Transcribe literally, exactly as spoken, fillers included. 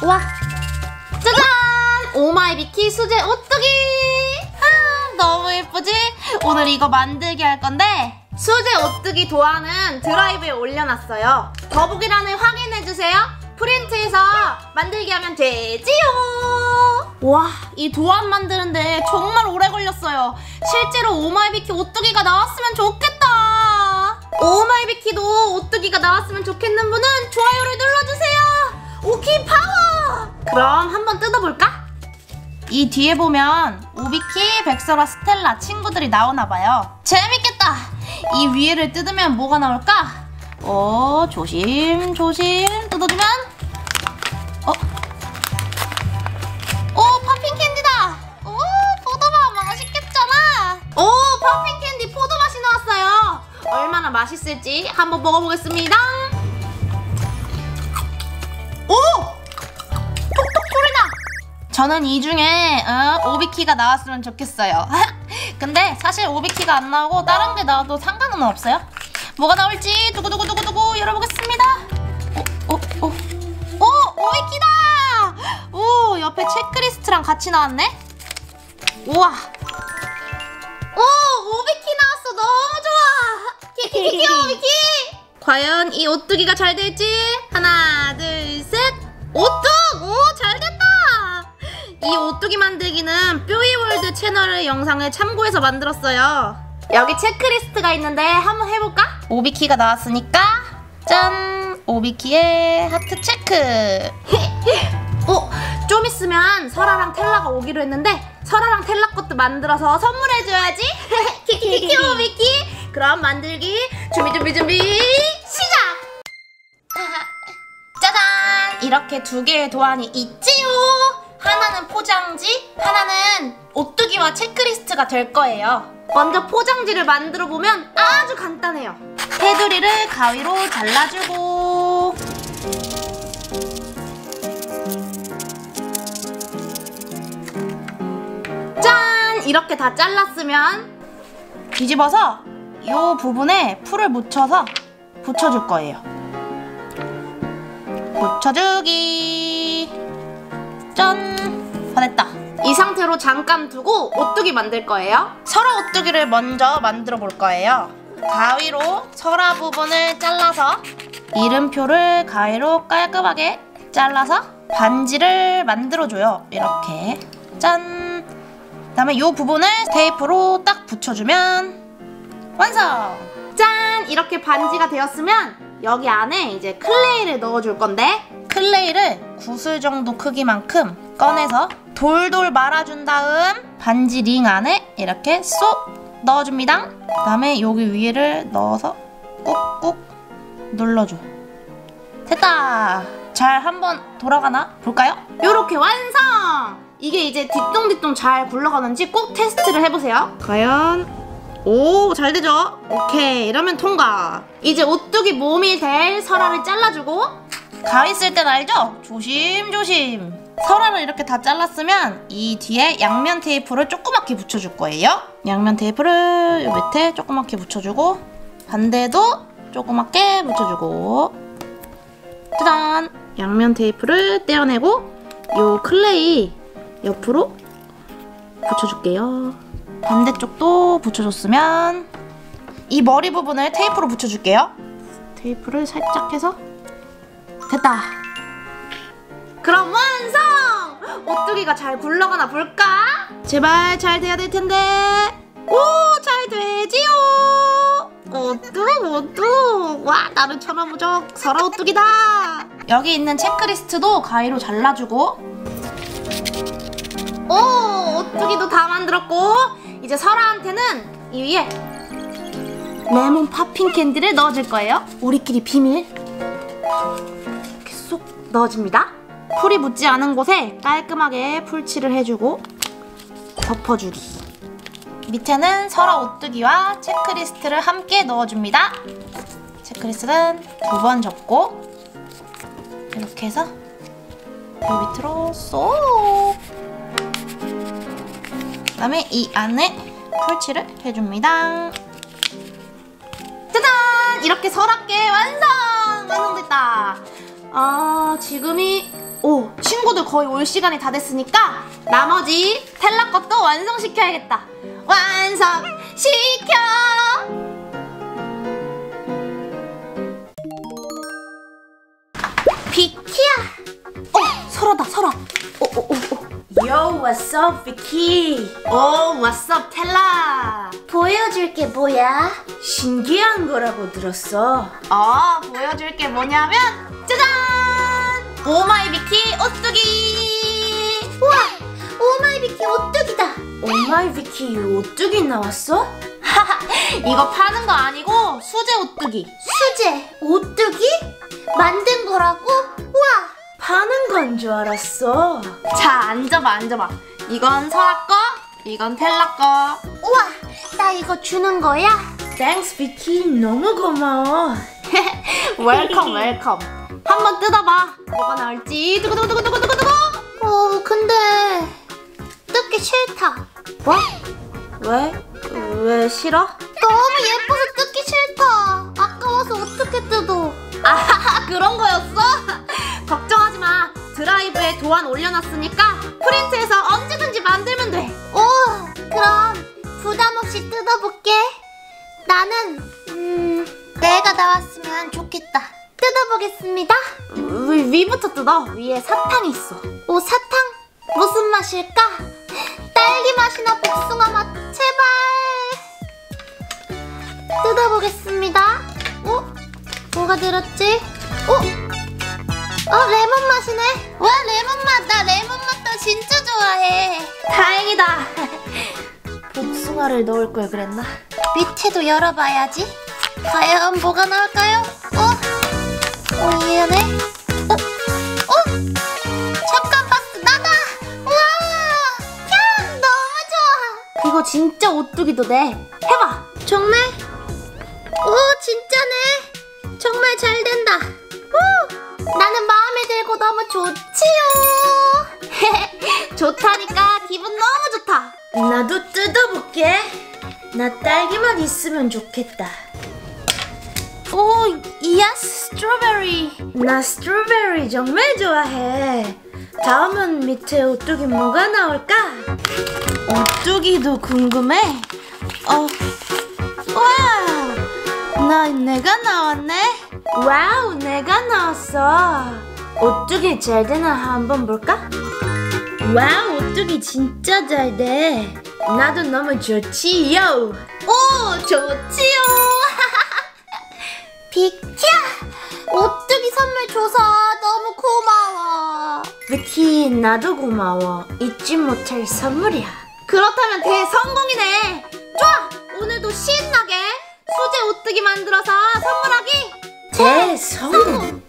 우와, 짜잔! 오마이비키 수제 오뚜기! 아, 너무 예쁘지? 오늘 이거 만들기 할 건데 수제 오뚜기 도안은 드라이브에 올려놨어요. 더보기란을 확인해주세요. 프린트해서 만들기 하면 되지요. 와, 이 도안 만드는데 정말 오래 걸렸어요. 실제로 오마이비키 오뚜기가 나왔으면 좋겠다. 오마이비키도 오뚜기가 나왔으면 좋겠는 분은 좋아요를 눌러주세요. 오키 파워! 그럼 한번 뜯어볼까? 이 뒤에 보면 오비키, 백설아, 스텔라 친구들이 나오나봐요. 재밌겠다! 이 위에를 뜯으면 뭐가 나올까? 어, 조심 조심 뜯어주면 어? 오, 팝핑 캔디다! 오, 포도맛 맛있겠잖아! 오, 팝핑 캔디 포도 맛이 나왔어요! 얼마나 맛있을지 한번 먹어보겠습니다. 오! 톡톡 소리나! 저는 이 중에 어, 오비키가 나왔으면 좋겠어요. 근데 사실 오비키가 안 나오고 다른 게 나와도 상관은 없어요. 뭐가 나올지 두구두구두구두구 열어보겠습니다. 오, 오, 오. 오, 오비키다! 오, 옆에 체크리스트랑 같이 나왔네? 우와! 오, 오비키 나왔어! 너무 좋아! 키키키키 오비키! 과연 이 오뚜기가 잘 될지? 하나, 둘, 셋! 오뚜! 오, 잘 됐다! 이 오뚜기 만들기는 뾰이월드 채널의 영상을 참고해서 만들었어요. 여기 체크리스트가 있는데 한번 해볼까? 오비키가 나왔으니까 짠! 오비키의 하트 체크! 어, 좀 있으면 설아랑 텔라가 오기로 했는데 설아랑 텔라 것도 만들어서 선물해줘야지! 키키키키 오비키! 그럼 만들기 준비 준비 준비 시작! 짜잔! 이렇게 두 개의 도안이 있지요! 하나는 포장지, 하나는 오뚜기와 체크리스트가 될 거예요. 먼저 포장지를 만들어 보면 아주 간단해요. 테두리를 가위로 잘라주고 짠! 이렇게 다 잘랐으면 뒤집어서 이 부분에 풀을 묻혀서 붙여줄 거예요. 붙여주기. 짠! 다 됐다. 이 상태로 잠깐 두고 오뚜기 만들 거예요. 설아 오뚜기를 먼저 만들어 볼 거예요. 가위로 설아 부분을 잘라서 이름표를 가위로 깔끔하게 잘라서 반지를 만들어줘요. 이렇게 짠! 그 다음에 이 부분을 테이프로 딱 붙여주면 완성! 짠! 이렇게 반지가 되었으면 여기 안에 이제 클레이를 넣어줄 건데 클레이를 구슬 정도 크기만큼 꺼내서 돌돌 말아준 다음 반지 링 안에 이렇게 쏙 넣어줍니다. 그 다음에 여기 위를 넣어서 꾹꾹 눌러줘. 됐다! 잘 한번 돌아가나 볼까요? 요렇게 완성! 이게 이제 뒤뚱뒤뚱 잘 굴러가는지 꼭 테스트를 해보세요. 과연 오, 잘 되죠? 오케이, 이러면 통과. 이제 오뚜기 몸이 될 설아를 잘라주고 가위 쓸 땐 알죠? 조심조심. 설아를 이렇게 다 잘랐으면 이 뒤에 양면 테이프를 조그맣게 붙여줄 거예요. 양면 테이프를 요 밑에 조그맣게 붙여주고 반대도 조그맣게 붙여주고 짜잔! 양면 테이프를 떼어내고 요 클레이 옆으로 붙여줄게요. 반대쪽도 붙여줬으면 이 머리 부분을 테이프로 붙여줄게요. 테이프를 살짝 해서 됐다! 그럼 완성! 오뚜기가 잘 굴러가나 볼까? 제발 잘 돼야 될 텐데. 오, 잘 되지요! 오뚜 오뚜! 와, 나를 쳐다보죠. 설아 오뚜기다! 여기 있는 체크리스트도 가위로 잘라주고 오, 오뚜기도 다 만들었고 이제 설아한테는 이 위에 레몬 팝핑 캔디를 넣어줄 거예요. 우리끼리 비밀. 이렇게 쏙 넣어줍니다. 풀이 묻지 않은 곳에 깔끔하게 풀칠을 해주고 덮어주기. 밑에는 설아 오뚜기와 체크리스트를 함께 넣어줍니다. 체크리스트는 두 번 접고 이렇게 해서 이 밑으로 쏙. 그 다음에 이 안에 풀칠을 해줍니다. 짜잔! 이렇게 설악게 완성! 완성됐다. 아, 지금이 오, 지금 친구들 거의 올 시간이 다 됐으니까 나머지 텔라 것도 완성시켜야겠다. 완성시켜! 비키야! 어, 설아다, 설아. 어, 어, 어, 어. Yo, what's up, 비키? Oh, what's up, 텔라? 보여줄 게 뭐야? 신기한 거라고 들었어. 어, 보여줄 게 뭐냐면 짜잔! 오마이 비키 오뚜기! 우와! 오마이 비키 오뚜기다! 오마이 비키 오뚜기 나왔어? 하하, 이거 파는 거 아니고 수제 오뚜기. 수제 오뚜기? 만든 거라고? 우와! 파는 건 줄 알았어. 자, 앉아봐, 앉아봐. 이건 설아 거, 이건 텔라 거. 우와! 나 이거 주는 거야? Thanks, 비키. 너무 고마워. 웰컴, 웰컴. 한번 뜯어봐. 뭐가 나올지. 두구두구두구두구두구. 어, 근데 뜯기 싫다. 뭐? 왜? 왜 싫어? 너무 예뻐서 뜯기 싫다. 아까워서 어떻게 뜯어? 아, 그런 거였어? 걱정하지 마. 드라이브에 도안 올려놨으니까 프린트해서 언제든지 만들면 돼. 오, 그럼 부담 없이 뜯어볼게. 나는 음, 내가 나왔으면 좋겠다. 뜯어보겠습니다. 위, 위부터 뜯어. 위에 사탕이 있어. 오, 사탕? 무슨 맛일까? 딸기 맛이나 복숭아 맛, 제발. 뜯어보겠습니다. 어? 뭐가 들었지? 어? 어, 레몬 맛이네. 와, 레몬 맛. 나 레몬 맛도 진짜 좋아해. 다행이다. 복숭아를 넣을 걸 그랬나? 밑에도 열어봐야지. 과연 뭐가 나올까요? 어? 어, 얘네? 어? 어? 잠깐 박스 나다! 우와! 야, 너무 좋아! 이거 진짜 오뚜기도 돼. 해봐. 정말? 오, 진짜네. 정말 잘 된다. 오! 나는 마음에 들고 너무 좋지요. 좋다니까 기분 너무 좋다. 나도 뜯어볼게. 나 딸기만 있으면 좋겠다. 오, 예스, 스트로베리. 나 스트로베리 정말 좋아해. 다음은 밑에 오뚜기 뭐가 나올까? 오뚜기도 궁금해. 어, 와, 나 내가 나왔네. 와우, 내가 나왔어. 오뚜기 잘 되나 한번 볼까? 와우, 오뚜기 진짜 잘 돼. 나도 너무 좋지요. 오, 좋지요. 비키야! 오뚜기 선물 줘서 너무 고마워. 비키, 나도 고마워. 잊지 못할 선물이야. 그렇다면 대성공이네. 좋아, 오늘도 신나게 수제 오뚜기 만들어서 선물하기. 대성공.